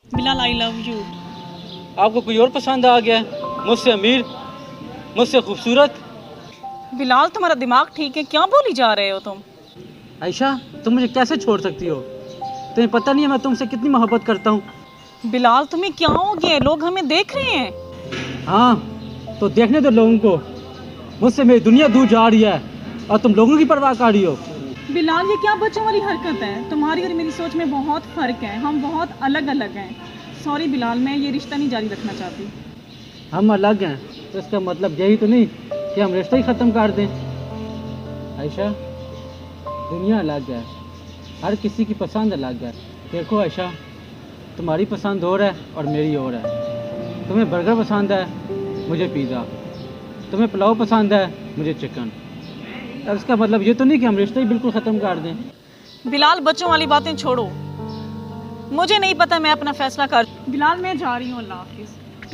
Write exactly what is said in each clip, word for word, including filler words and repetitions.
Bilal I love you. आपको कोई और पसंद आ गया? मुझसे अमीर, मुझसे खूबसूरत? बिलाल तुम्हारा दिमाग ठीक है? क्या बोली जा रहे हो तुम? आयशा, तुम मुझे कैसे छोड़ सकती हो? तुम्हें पता नहीं है मैं तुमसे कितनी मोहब्बत करता हूँ। बिलाल तुम्हें क्या हो गया? लोग हमें देख रहे हैं। हाँ तो देखने दो लोगों को। मुझसे मेरी दुनिया दूर जा रही है और तुम लोगों की परवाह कर रही हो। बिलाल ये क्या बच्चों वाली हरकत है? तुम्हारी और मेरी सोच में बहुत फ़र्क है, हम बहुत अलग अलग हैं। सॉरी बिलाल, मैं ये रिश्ता नहीं जारी रखना चाहती। हम अलग हैं तो इसका मतलब यही तो नहीं कि हम रिश्ता ही ख़त्म कर दें। आयशा, दुनिया अलग है, हर किसी की पसंद अलग है। देखो आयशा, तुम्हारी पसंद और है और मेरी और है। तुम्हें बर्गर पसंद है, मुझे पिज़्ज़ा। तुम्हें पुलाव पसंद है, मुझे चिकन। अब इसका मतलब ये तो नहीं कि हम रिश्ता ही बिल्कुल ख़त्म कर दें। बिलाल बच्चों वाली बातें छोड़ो, मुझे नहीं पता, मैं अपना फैसला कर। बिलाल मैं जा रही हूँ, अल्लाह हाफिज़।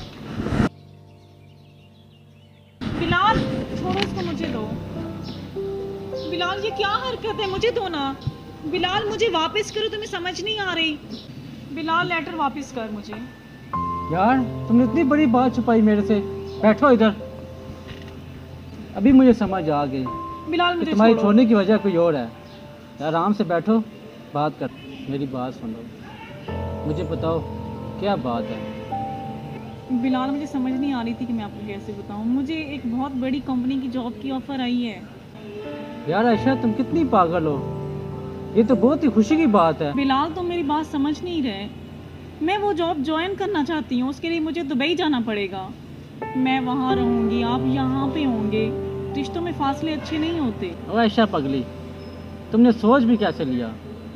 बिलाल छोड़ो इसको, मुझे दो। बिलाल ये क्या हरकत है? मुझे दो ना। बिलाल मुझे वापस करो, तुम्हें समझ नहीं आ रही। बिलाल लेटर वापस कर मुझे। यार तुमने इतनी बड़ी बात छुपाई मेरे से। बैठो इधर। अभी मुझे समझ आ गई बिलाल मुझे तुम्हारी छोड़ो। छोड़ने की वजह कोई और है। यार आराम से बैठो, बात कर। मेरी बात सुनो, मुझे बताओ क्या बात है। बिलाल मुझे समझ नहीं आ रही थी कि मैं आपको कैसे बताऊं। मुझे एक बहुत बड़ी कंपनी की जॉब की ऑफ़र आई है। यार आयशा, तुम कितनी पागल हो, ये तो बहुत ही खुशी की बात है। बिलाल तुम मेरी बात समझ नहीं रहे। मैं वो जॉब ज्वाइन करना चाहती हूँ, उसके लिए मुझे दुबई जाना पड़ेगा। मैं वहाँ रहूँगी, आप यहाँ पे होंगे। रिश्तों में फासले अच्छे नहीं होते। ओ आयशा पगली, तुमने सोच भी कैसे लिया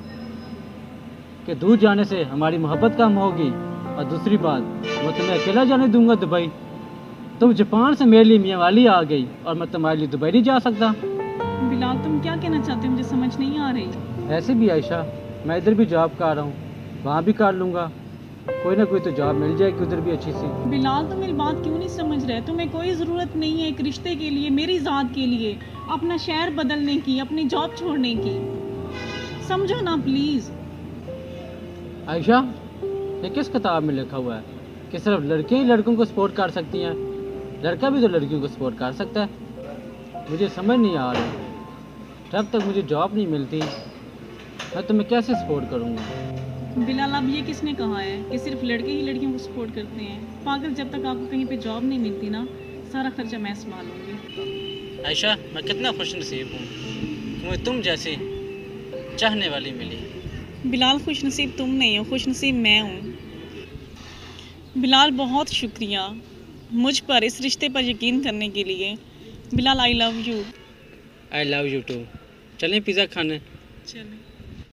कि दूर जाने से हमारी मोहब्बत कम होगी? और दूसरी बात, मैं तुम्हें अकेला जाने दूंगा दुबई? तुम जापान से मेरे लिए मियाँ वाली आ गई और मैं तुम्हारे लिए दुबई नहीं जा सकता। बिलाल तुम क्या कहना चाहते हो? मुझे समझ नहीं आ रही। ऐसे भी आयशा, मैं इधर भी जॉब कर रहा हूँ, वहाँ भी कर लूँगा। कोई ना कोई तो जॉब मिल जाएगी उधर भी अच्छी सी। बिलाल तुम मेरी बात क्यों नहीं समझ रहे? तुम्हें कोई ज़रूरत नहीं है एक रिश्ते के लिए, मेरी ज़ात के लिए, अपना शहर बदलने की, अपनी जॉब छोड़ने की। समझो ना प्लीज़। आयशा, ये किस किताब में लिखा हुआ है कि सिर्फ लड़कियां ही लड़कों को सपोर्ट कर सकती हैं? लड़का भी तो लड़कियों को सपोर्ट कर सकता है। मुझे समझ नहीं आ रहा, जब तक मुझे जॉब नहीं मिलती मैं तुम्हें कैसे सपोर्ट करूँगा? बिलाल अब ये किसने कहा है कि सिर्फ लड़के ही लड़कियों को सपोर्ट करते हैं? पागल, जब तक आपको कहीं पे जॉब नहीं मिलती ना, सारा खर्चा मैं संभालूंगी। आयशा, मैं कितना खुश नसीब हूँ, तुम्हें तुम जैसी चाहने वाली मिली। बिलाल खुश नसीब तुम नहीं हो, खुश नसीब मैं हूँ। बिलाल बहुत शुक्रिया मुझ पर, इस रिश्ते पर यकीन करने के लिए। Bilal I love you. I love you too. चलें पिज़्ज़ा खाने? चलें।